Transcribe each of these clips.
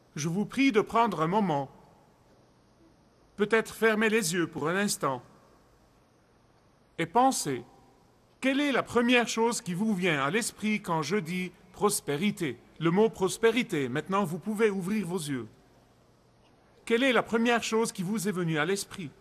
je vous prie de prendre un moment, peut-être fermer les yeux pour un instant, et pensez, quelle est la première chose qui vous vient à l'esprit quand je dis prospérité? Le mot prospérité, maintenant vous pouvez ouvrir vos yeux. Quelle est la première chose qui vous est venue à l'esprit?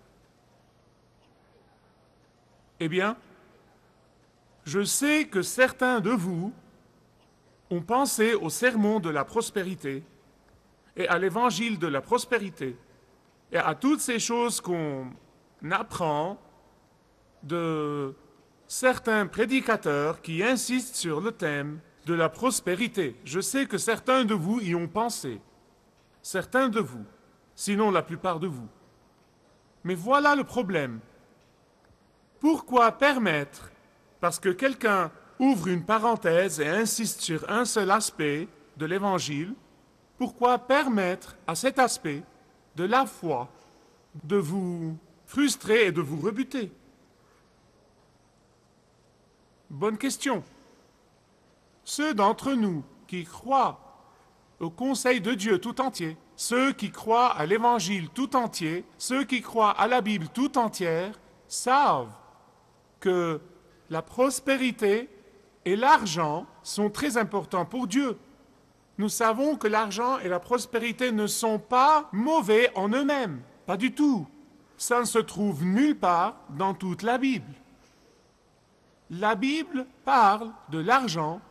Eh bien, je sais que certains de vous ont pensé au sermon de la prospérité et à l'évangile de la prospérité et à toutes ces choses qu'on apprend de certains prédicateurs qui insistent sur le thème de la prospérité. Je sais que certains de vous y ont pensé. Certains de vous, sinon la plupart de vous. Mais voilà le problème. Pourquoi permettre, parce que quelqu'un ouvre une parenthèse et insiste sur un seul aspect de l'Évangile, pourquoi permettre à cet aspect de la foi de vous frustrer et de vous rebuter? Bonne question. Ceux d'entre nous qui croient au conseil de Dieu tout entier, ceux qui croient à l'Évangile tout entier, ceux qui croient à la Bible tout entière, savent que la prospérité et l'argent sont très importants pour Dieu. Nous savons que l'argent et la prospérité ne sont pas mauvais en eux-mêmes, pas du tout. Ça ne se trouve nulle part dans toute la Bible. La Bible parle de l'argent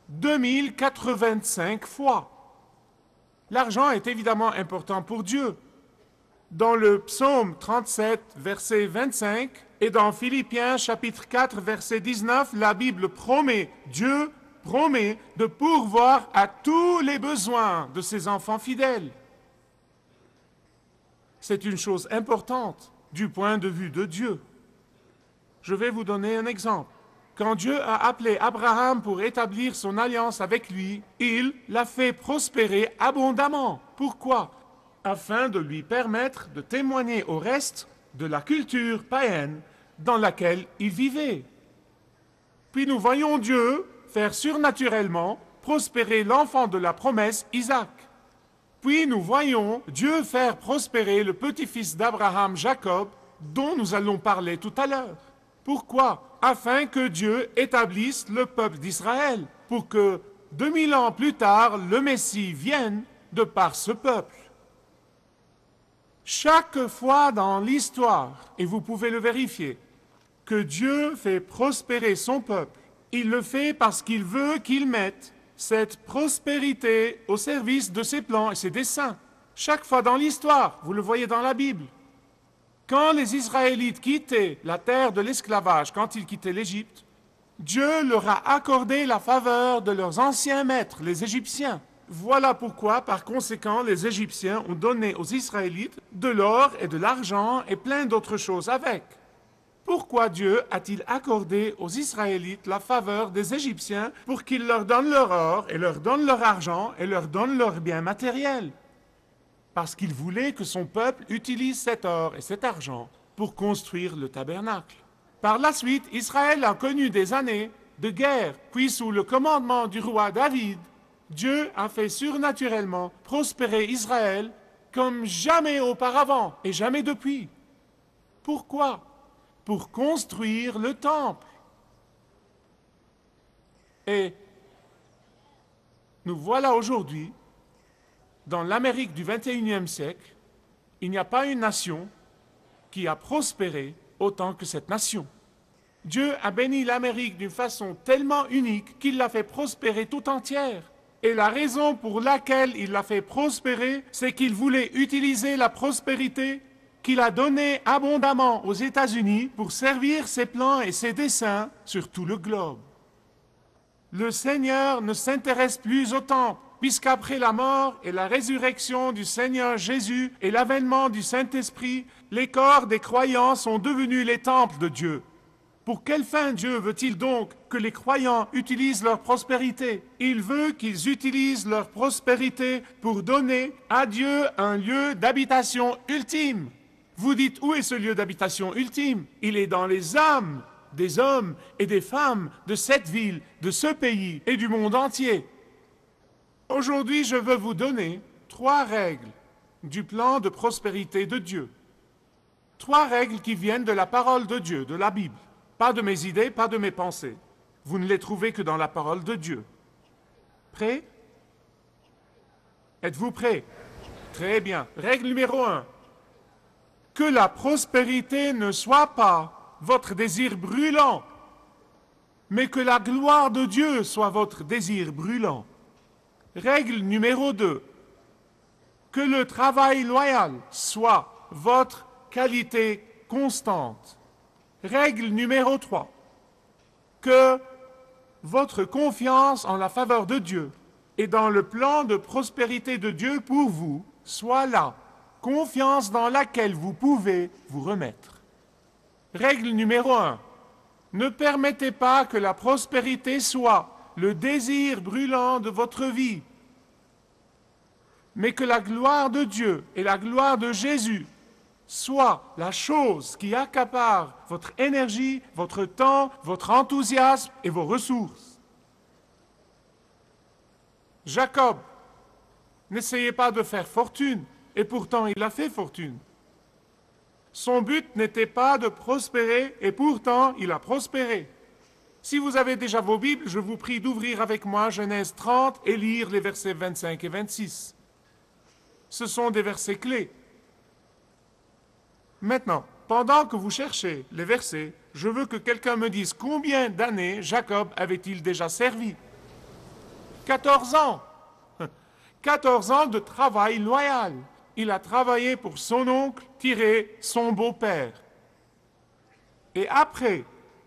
2085 fois. L'argent est évidemment important pour Dieu. Dans le psaume 37, verset 25, et dans Philippiens chapitre 4, verset 19, la Bible promet, Dieu promet de pourvoir à tous les besoins de ses enfants fidèles. C'est une chose importante du point de vue de Dieu. Je vais vous donner un exemple. Quand Dieu a appelé Abraham pour établir son alliance avec lui, il l'a fait prospérer abondamment. Pourquoi? Afin de lui permettre de témoigner au reste de la culture païenne dans laquelle il vivait. Puis nous voyons Dieu faire surnaturellement prospérer l'enfant de la promesse, Isaac. Puis nous voyons Dieu faire prospérer le petit-fils d'Abraham, Jacob, dont nous allons parler tout à l'heure. Pourquoi? Afin que Dieu établisse le peuple d'Israël, pour que 2000 ans plus tard, le Messie vienne de par ce peuple. Chaque fois dans l'histoire, et vous pouvez le vérifier, que Dieu fait prospérer son peuple, il le fait parce qu'il veut qu'il mette cette prospérité au service de ses plans et ses desseins. Chaque fois dans l'histoire, vous le voyez dans la Bible. Quand les Israélites quittaient la terre de l'esclavage, quand ils quittaient l'Égypte, Dieu leur a accordé la faveur de leurs anciens maîtres, les Égyptiens. Voilà pourquoi, par conséquent, les Égyptiens ont donné aux Israélites de l'or et de l'argent et plein d'autres choses avec. Pourquoi Dieu a-t-il accordé aux Israélites la faveur des Égyptiens pour qu'ils leur donnent leur or et leur donnent leur argent et leur donnent leurs biens matériels? Parce qu'il voulait que son peuple utilise cet or et cet argent pour construire le tabernacle. Par la suite, Israël a connu des années de guerre, puis sous le commandement du roi David, Dieu a fait surnaturellement prospérer Israël comme jamais auparavant et jamais depuis. Pourquoi? Pour construire le temple. Et nous voilà aujourd'hui, dans l'Amérique du XXIe siècle, il n'y a pas une nation qui a prospéré autant que cette nation. Dieu a béni l'Amérique d'une façon tellement unique qu'il l'a fait prospérer tout entière. Et la raison pour laquelle il l'a fait prospérer, c'est qu'il voulait utiliser la prospérité qu'il a donnée abondamment aux États-Unis pour servir ses plans et ses desseins sur tout le globe. Le Seigneur ne s'intéresse plus au temple, puisqu'après la mort et la résurrection du Seigneur Jésus et l'avènement du Saint-Esprit, les corps des croyants sont devenus les temples de Dieu. Pour quelle fin Dieu veut-il donc que les croyants utilisent leur prospérité? Il veut qu'ils utilisent leur prospérité pour donner à Dieu un lieu d'habitation ultime. Vous dites, où est ce lieu d'habitation ultime? Il est dans les âmes des hommes et des femmes de cette ville, de ce pays et du monde entier. Aujourd'hui, je veux vous donner 3 règles du plan de prospérité de Dieu. 3 règles qui viennent de la parole de Dieu, de la Bible. Pas de mes idées, pas de mes pensées. Vous ne les trouvez que dans la parole de Dieu. Prêts? Êtes-vous prêts? Très bien. Règle numéro 1. Que la prospérité ne soit pas votre désir brûlant, mais que la gloire de Dieu soit votre désir brûlant. Règle numéro 2. Que le travail loyal soit votre qualité constante. Règle numéro 3. Que votre confiance en la faveur de Dieu et dans le plan de prospérité de Dieu pour vous soit là, confiance dans laquelle vous pouvez vous remettre. Règle numéro 1. Ne permettez pas que la prospérité soit le désir brûlant de votre vie, mais que la gloire de Dieu et la gloire de Jésus soient la chose qui accapare votre énergie, votre temps, votre enthousiasme et vos ressources. Jacob, n'essayez pas de faire fortune, et pourtant il a fait fortune. Son but n'était pas de prospérer, et pourtant il a prospéré. Si vous avez déjà vos Bibles, je vous prie d'ouvrir avec moi Genèse 30 et lire les versets 25 et 26. Ce sont des versets clés. Maintenant, pendant que vous cherchez les versets, je veux que quelqu'un me dise combien d'années Jacob avait-il déjà servi? 14 ans. 14 ans de travail loyal. Il a travaillé pour son oncle, son beau-père. Et après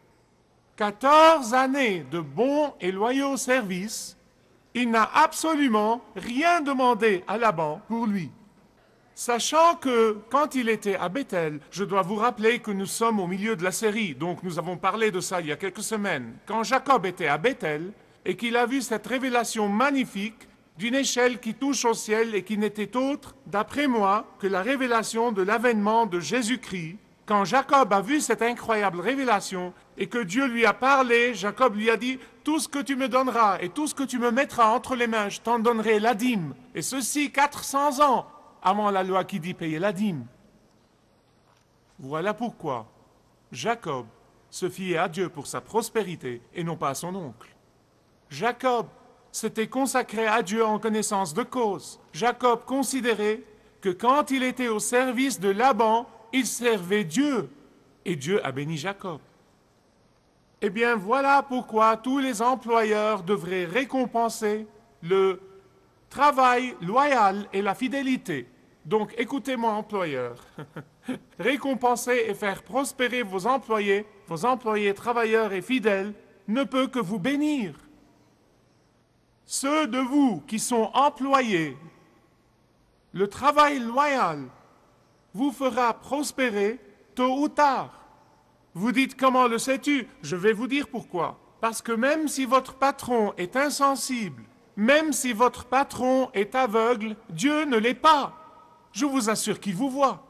14 années de bons et loyaux services, il n'a absolument rien demandé à Laban pour lui. Sachant que, quand il était à Béthel, je dois vous rappeler que nous sommes au milieu de la série, donc nous avons parlé de ça il y a quelques semaines. Quand Jacob était à Béthel et qu'il a vu cette révélation magnifique d'une échelle qui touche au ciel et qui n'était autre, d'après moi, que la révélation de l'avènement de Jésus-Christ, quand Jacob a vu cette incroyable révélation et que Dieu lui a parlé, Jacob lui a dit « Tout ce que tu me donneras et tout ce que tu me mettras entre les mains, je t'en donnerai la dîme. » Et ceci 400 ans avant la loi qui dit payer la dîme. Voilà pourquoi Jacob se fiait à Dieu pour sa prospérité et non pas à son oncle. Jacob s'était consacré à Dieu en connaissance de cause. Jacob considérait que quand il était au service de Laban, il servait Dieu, et Dieu a béni Jacob. Eh bien, voilà pourquoi tous les employeurs devraient récompenser le travail loyal et la fidélité. Donc, écoutez-moi, employeurs. Récompenser et faire prospérer vos employés travailleurs et fidèles, ne peut que vous bénir. Ceux de vous qui sont employés, le travail loyal vous fera prospérer tôt ou tard. Vous dites, comment le sais-tu? Je vais vous dire pourquoi. Parce que même si votre patron est insensible, même si votre patron est aveugle, Dieu ne l'est pas. Je vous assure qu'il vous voit.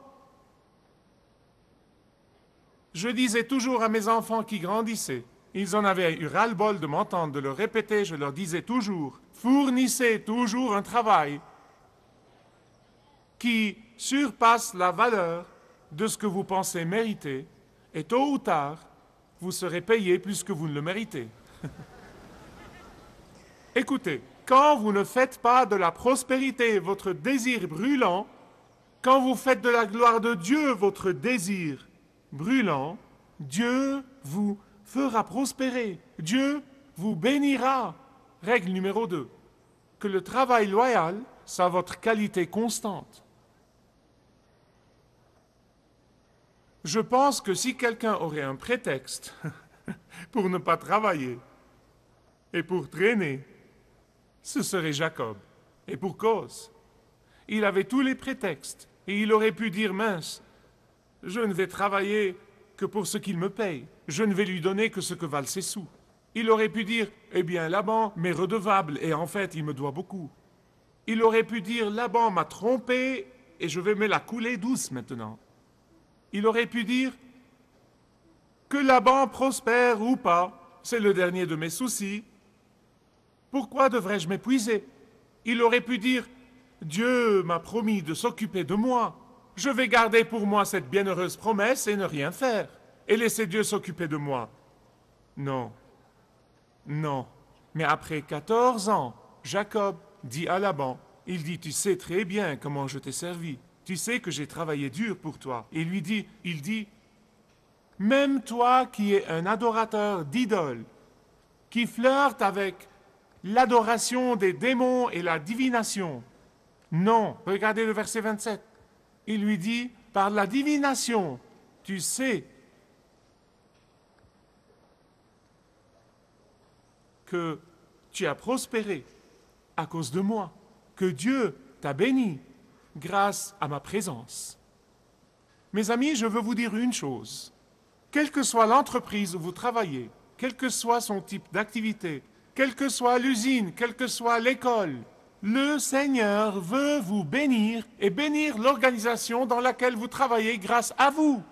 Je disais toujours à mes enfants qui grandissaient, ils en avaient eu ras-le-bol de m'entendre, de le répéter, je leur disais toujours, fournissez toujours un travail qui surpasse la valeur de ce que vous pensez mériter, et tôt ou tard, vous serez payé plus que vous ne le méritez. Écoutez, quand vous ne faites pas de la prospérité votre désir brûlant, quand vous faites de la gloire de Dieu votre désir brûlant, Dieu vous fera prospérer. Dieu vous bénira. Règle numéro 2. Que le travail loyal soit votre qualité constante. Je pense que si quelqu'un aurait un prétexte pour ne pas travailler et pour traîner, ce serait Jacob. Et pour cause. Il avait tous les prétextes et il aurait pu dire, mince, je ne vais travailler que pour ce qu'il me paye. Je ne vais lui donner que ce que valent ses sous. Il aurait pu dire, eh bien, Laban m'est redevable et en fait, il me doit beaucoup. Il aurait pu dire, Laban m'a trompé et je vais me la couler douce maintenant. Il aurait pu dire, que Laban prospère ou pas, c'est le dernier de mes soucis. Pourquoi devrais-je m'épuiser? Il aurait pu dire, Dieu m'a promis de s'occuper de moi. Je vais garder pour moi cette bienheureuse promesse et ne rien faire, et laisser Dieu s'occuper de moi. Non, non. Mais après 14 ans, Jacob dit à Laban, il dit, tu sais très bien comment je t'ai servi. Tu sais que j'ai travaillé dur pour toi. Et il dit, même toi qui es un adorateur d'idoles, qui flirte avec l'adoration des démons et la divination. Non, regardez le verset 27. Il lui dit, par la divination, tu sais que tu as prospéré à cause de moi, que Dieu t'a béni grâce à ma présence. Mes amis, je veux vous dire une chose. Quelle que soit l'entreprise où vous travaillez, quel que soit son type d'activité, quelle que soit l'usine, quelle que soit l'école, le Seigneur veut vous bénir et bénir l'organisation dans laquelle vous travaillez grâce à vous.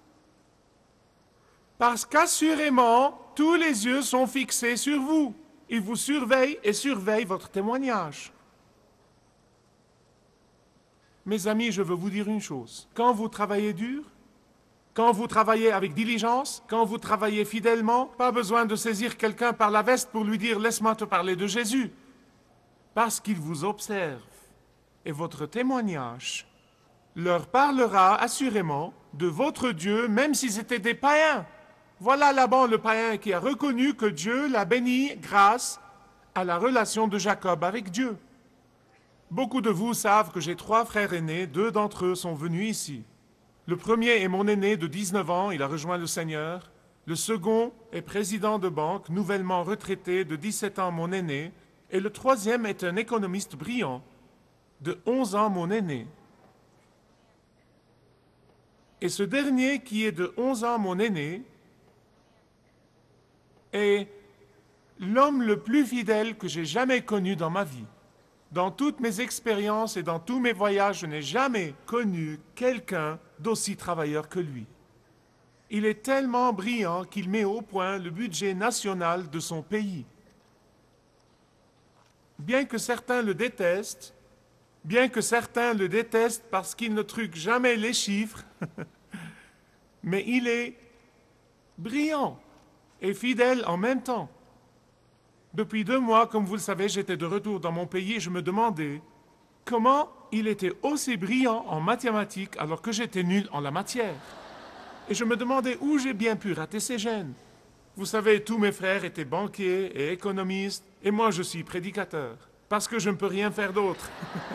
Parce qu'assurément, tous les yeux sont fixés sur vous. Ils vous surveillent et surveillent votre témoignage. Mes amis, je veux vous dire une chose. Quand vous travaillez dur, quand vous travaillez avec diligence, quand vous travaillez fidèlement, pas besoin de saisir quelqu'un par la veste pour lui dire « laisse-moi te parler de Jésus ». Parce qu'il vous observe et votre témoignage leur parlera assurément de votre Dieu, même s'ils étaient des païens. Voilà Laban le païen qui a reconnu que Dieu l'a béni grâce à la relation de Jacob avec Dieu. Beaucoup de vous savent que j'ai 3 frères aînés, 2 d'entre eux sont venus ici. Le premier est mon aîné de 19 ans, il a rejoint le Seigneur. Le second est président de banque, nouvellement retraité, de 17 ans, mon aîné. Et le troisième est un économiste brillant, de 11 ans, mon aîné. Et ce dernier, qui est de 11 ans, mon aîné, est l'homme le plus fidèle que j'ai jamais connu dans ma vie. Dans toutes mes expériences et dans tous mes voyages, je n'ai jamais connu quelqu'un d'aussi travailleur que lui. Il est tellement brillant qu'il met au point le budget national de son pays. Bien que certains le détestent parce qu'il ne truque jamais les chiffres, mais il est brillant et fidèle en même temps. Depuis 2 mois, comme vous le savez, j'étais de retour dans mon pays et je me demandais comment il était aussi brillant en mathématiques alors que j'étais nul en la matière. Et je me demandais où j'ai bien pu rater ces gènes. Vous savez, tous mes frères étaient banquiers et économistes, et moi je suis prédicateur, parce que je ne peux rien faire d'autre.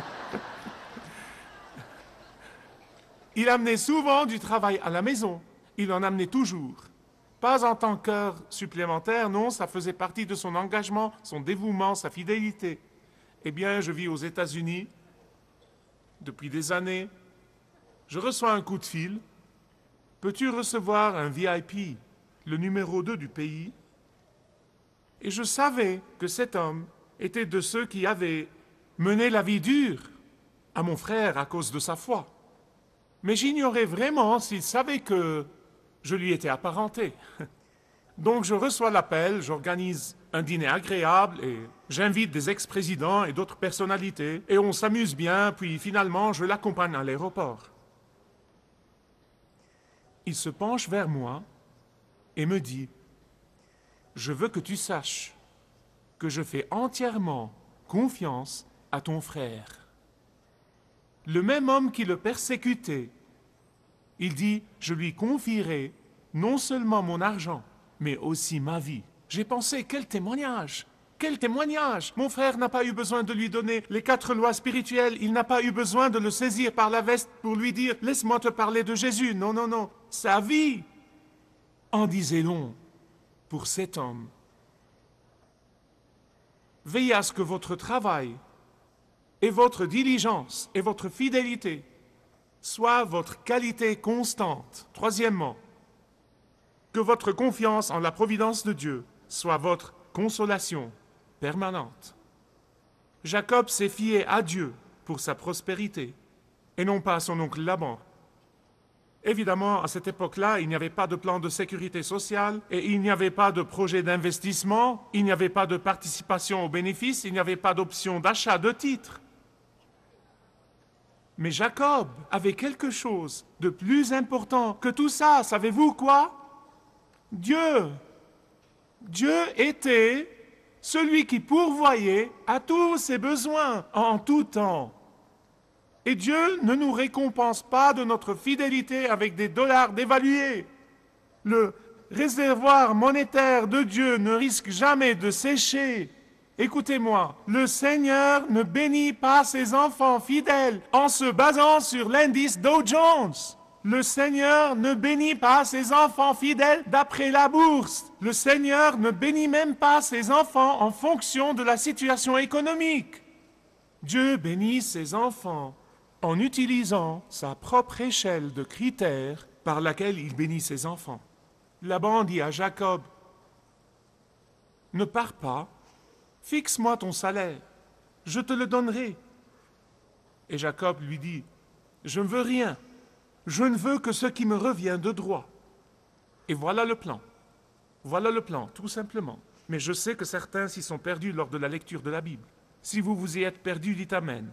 Il amenait souvent du travail à la maison, il en amenait toujours. Pas en tant qu'heure supplémentaire, non, ça faisait partie de son engagement, son dévouement, sa fidélité. Eh bien, je vis aux États-Unis depuis des années. Je reçois un coup de fil. Peux-tu recevoir un VIP, le numéro 2 du pays? Et je savais que cet homme était de ceux qui avaient mené la vie dure à mon frère à cause de sa foi. Mais j'ignorais vraiment s'il savait que je lui étais apparenté. Donc je reçois l'appel, j'organise un dîner agréable et j'invite des ex-présidents et d'autres personnalités et on s'amuse bien, puis finalement je l'accompagne à l'aéroport. Il se penche vers moi et me dit « Je veux que tu saches que je fais entièrement confiance à ton frère. » Le même homme qui le persécutait, il dit « Je lui confierai non seulement mon argent, mais aussi ma vie. » J'ai pensé, quel témoignage! Quel témoignage! Mon frère n'a pas eu besoin de lui donner les 4 lois spirituelles, il n'a pas eu besoin de le saisir par la veste pour lui dire « Laisse-moi te parler de Jésus. » Non, non, non. Sa vie en disait long pour cet homme. Veillez à ce que votre travail et votre diligence et votre fidélité soient votre qualité constante. Troisièmement, que votre confiance en la providence de Dieu soit votre consolation permanente. Jacob s'est fié à Dieu pour sa prospérité et non pas à son oncle Laban. Évidemment, à cette époque-là, il n'y avait pas de plan de sécurité sociale et il n'y avait pas de projet d'investissement, il n'y avait pas de participation aux bénéfices, il n'y avait pas d'option d'achat de titres. Mais Jacob avait quelque chose de plus important que tout ça. Savez-vous quoi? Dieu. Dieu était celui qui pourvoyait à tous ses besoins en tout temps. Et Dieu ne nous récompense pas de notre fidélité avec des dollars dévalués. Le réservoir monétaire de Dieu ne risque jamais de sécher. Écoutez-moi, le Seigneur ne bénit pas ses enfants fidèles en se basant sur l'indice Dow Jones. Le Seigneur ne bénit pas ses enfants fidèles d'après la bourse. Le Seigneur ne bénit même pas ses enfants en fonction de la situation économique. Dieu bénit ses enfants en utilisant sa propre échelle de critères par laquelle il bénit ses enfants. Laban dit à Jacob, « Ne pars pas, fixe-moi ton salaire, je te le donnerai. » Et Jacob lui dit, « Je ne veux rien, je ne veux que ce qui me revient de droit. » Et voilà le plan. Voilà le plan, tout simplement. Mais je sais que certains s'y sont perdus lors de la lecture de la Bible. Si vous vous y êtes perdus, dites Amen.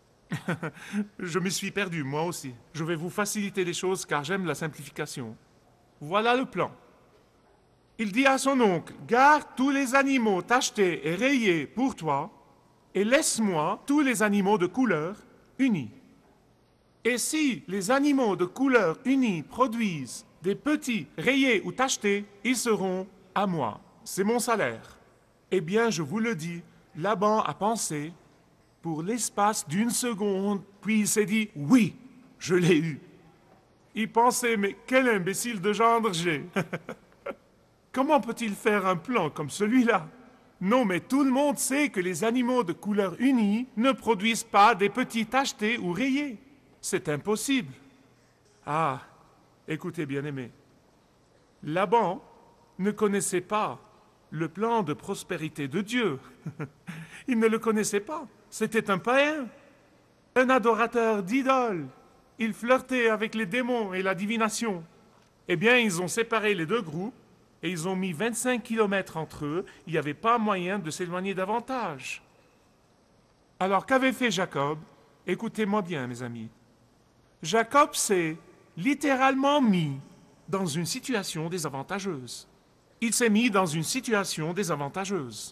Je m'y suis perdu, moi aussi. Je vais vous faciliter les choses car j'aime la simplification. Voilà le plan. Il dit à son oncle, « Garde tous les animaux tachetés et rayés pour toi, et laisse-moi tous les animaux de couleur unis. Et si les animaux de couleur unis produisent des petits rayés ou tachetés, ils seront à moi. C'est mon salaire. » Eh bien, je vous le dis, Laban a pensé pour l'espace d'une seconde, puis il s'est dit, « Oui, je l'ai eu. » Il pensait, « Mais quel imbécile de gendre j'ai !» Comment peut-il faire un plan comme celui-là? Non, mais tout le monde sait que les animaux de couleur unie ne produisent pas des petits tachetés ou rayés. C'est impossible. Ah, écoutez, bien-aimés, Laban ne connaissait pas le plan de prospérité de Dieu. Il ne le connaissait pas. C'était un païen, un adorateur d'idoles. Il flirtait avec les démons et la divination. Eh bien, ils ont séparé les deux groupes et ils ont mis 25 kilomètres entre eux. Il n'y avait pas moyen de s'éloigner davantage. Alors, qu'avait fait Jacob? Écoutez-moi bien, mes amis. Jacob s'est littéralement mis dans une situation désavantageuse. Il s'est mis dans une situation désavantageuse.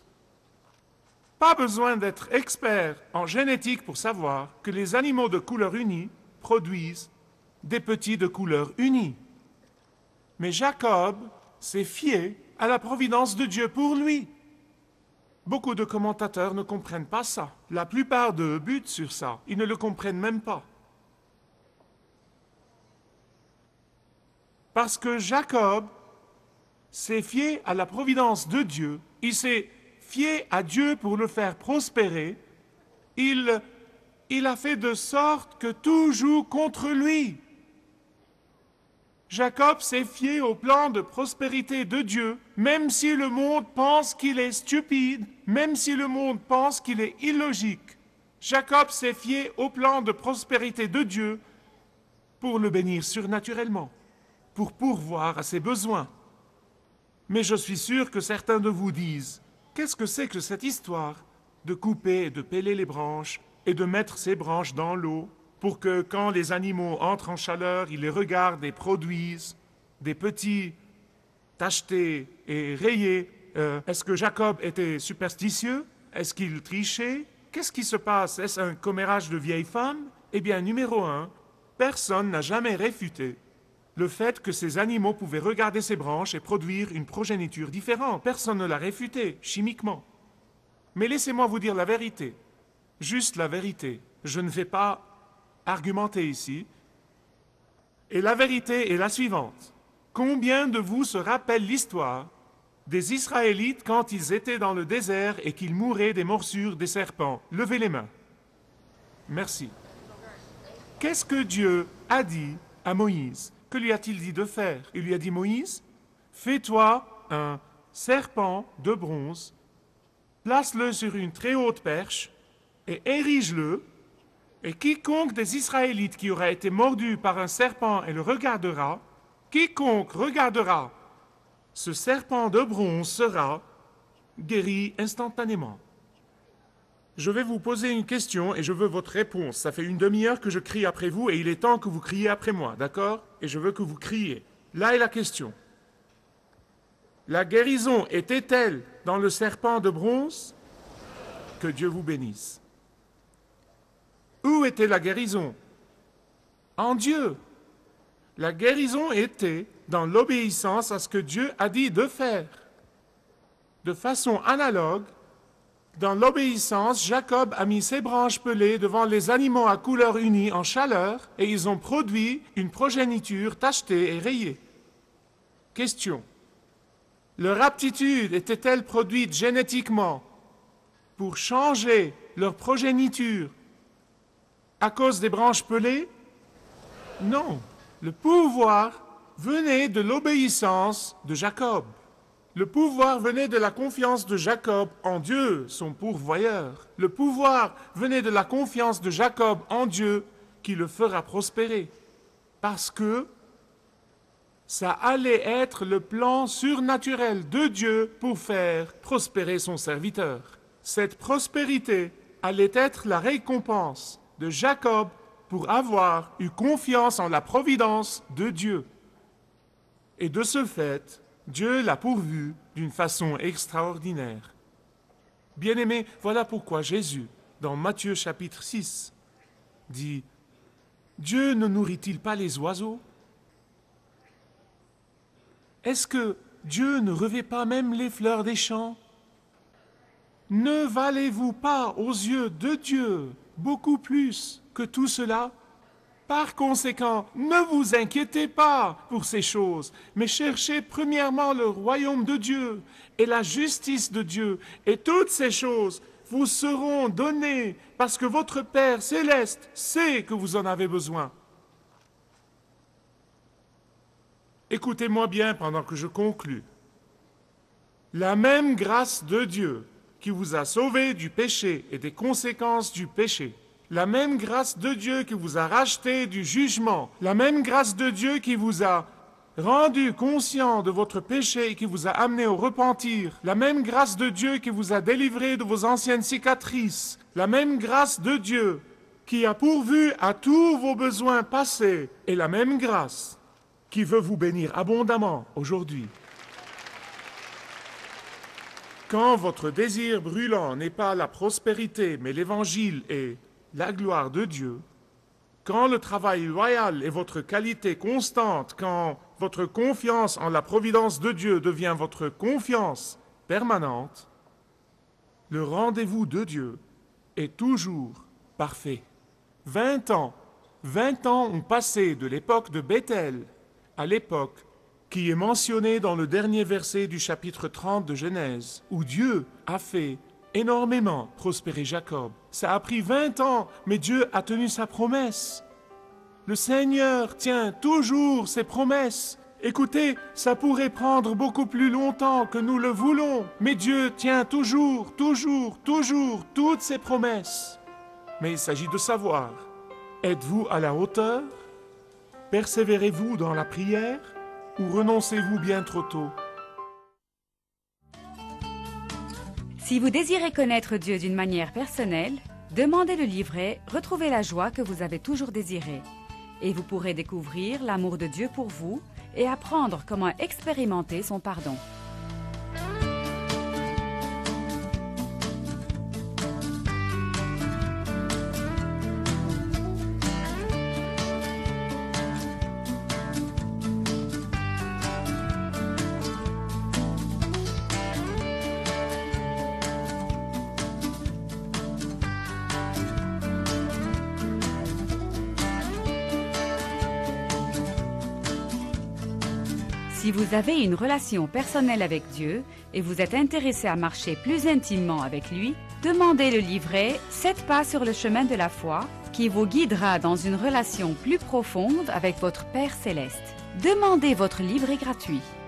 Pas besoin d'être expert en génétique pour savoir que les animaux de couleur unie produisent des petits de couleur unie. Mais Jacob s'est fié à la providence de Dieu pour lui. Beaucoup de commentateurs ne comprennent pas ça. La plupart d'eux butent sur ça. Ils ne le comprennent même pas. Parce que Jacob s'est fié à la providence de Dieu, il s'est fié à Dieu pour le faire prospérer, il a fait de sorte que tout joue contre lui. Jacob s'est fié au plan de prospérité de Dieu, même si le monde pense qu'il est stupide, même si le monde pense qu'il est illogique. Jacob s'est fié au plan de prospérité de Dieu pour le bénir surnaturellement, pour pourvoir à ses besoins. Mais je suis sûr que certains de vous disent, qu'est-ce que c'est que cette histoire de couper et de peler les branches et de mettre ces branches dans l'eau pour que quand les animaux entrent en chaleur, ils les regardent et produisent des petits tachetés et rayés. Est-ce que Jacob était superstitieux? Est-ce qu'il trichait? Qu'est-ce qui se passe? Est-ce un commérage de vieilles femmes? Eh bien, numéro 1, personne n'a jamais réfuté le fait que ces animaux pouvaient regarder ces branches et produire une progéniture différente. Personne ne l'a réfuté, chimiquement. Mais laissez-moi vous dire la vérité. Juste la vérité. Je ne vais pas argumenter ici. Et la vérité est la suivante. Combien de vous se rappellent l'histoire des Israélites quand ils étaient dans le désert et qu'ils mouraient des morsures des serpents? Levez les mains. Merci. Qu'est-ce que Dieu a dit à Moïse? Que lui a-t-il dit de faire? Il lui a dit, Moïse, fais-toi un serpent de bronze, place-le sur une très haute perche et érige-le, et quiconque des Israélites qui aura été mordu par un serpent et le regardera, quiconque regardera ce serpent de bronze sera guéri instantanément. Je vais vous poser une question et je veux votre réponse. Ça fait une demi-heure que je crie après vous et il est temps que vous criez après moi, d'accord? Et je veux que vous criez. Là est la question. La guérison était-elle dans le serpent de bronze? Que Dieu vous bénisse. Où était la guérison? En Dieu. La guérison était dans l'obéissance à ce que Dieu a dit de faire. De façon analogue, dans l'obéissance, Jacob a mis ses branches pelées devant les animaux à couleur unie en chaleur et ils ont produit une progéniture tachetée et rayée. Question. Leur aptitude était-elle produite génétiquement pour changer leur progéniture à cause des branches pelées? Non. Le pouvoir venait de l'obéissance de Jacob. Le pouvoir venait de la confiance de Jacob en Dieu, son pourvoyeur. Le pouvoir venait de la confiance de Jacob en Dieu qui le fera prospérer. Parce que ça allait être le plan surnaturel de Dieu pour faire prospérer son serviteur. Cette prospérité allait être la récompense de Jacob pour avoir eu confiance en la providence de Dieu. Et de ce fait, Dieu l'a pourvu d'une façon extraordinaire. Bien-aimés, voilà pourquoi Jésus, dans Matthieu chapitre 6, dit « Dieu ne nourrit-il pas les oiseaux? Est-ce que Dieu ne revêt pas même les fleurs des champs? Ne valez-vous pas aux yeux de Dieu beaucoup plus que tout cela? Par conséquent, ne vous inquiétez pas pour ces choses, mais cherchez premièrement le royaume de Dieu et la justice de Dieu, et toutes ces choses vous seront données parce que votre Père céleste sait que vous en avez besoin. » Écoutez-moi bien pendant que je conclue. La même grâce de Dieu qui vous a sauvé du péché et des conséquences du péché, la même grâce de Dieu qui vous a racheté du jugement, la même grâce de Dieu qui vous a rendu conscient de votre péché et qui vous a amené au repentir, la même grâce de Dieu qui vous a délivré de vos anciennes cicatrices, la même grâce de Dieu qui a pourvu à tous vos besoins passés, et la même grâce qui veut vous bénir abondamment aujourd'hui. Quand votre désir brûlant n'est pas la prospérité, mais l'Évangile et la gloire de Dieu, quand le travail loyal est votre qualité constante, quand votre confiance en la providence de Dieu devient votre confiance permanente, le rendez-vous de Dieu est toujours parfait. 20 ans ont passé de l'époque de Bethel à l'époque qui est mentionnée dans le dernier verset du chapitre 30 de Genèse, où Dieu a fait énormément prospérer Jacob. Ça a pris 20 ans, mais Dieu a tenu sa promesse. Le Seigneur tient toujours ses promesses. Écoutez, ça pourrait prendre beaucoup plus longtemps que nous le voulons, mais Dieu tient toujours toutes ses promesses. Mais il s'agit de savoir, êtes-vous à la hauteur? Persévérez-vous dans la prière ou renoncez-vous bien trop tôt? Si vous désirez connaître Dieu d'une manière personnelle, demandez le livret « Retrouvez la joie que vous avez toujours désirée » et vous pourrez découvrir l'amour de Dieu pour vous et apprendre comment expérimenter son pardon. Si vous avez une relation personnelle avec Dieu et vous êtes intéressé à marcher plus intimement avec lui, demandez le livret « 7 pas sur le chemin de la foi » qui vous guidera dans une relation plus profonde avec votre Père céleste. Demandez votre livret gratuit.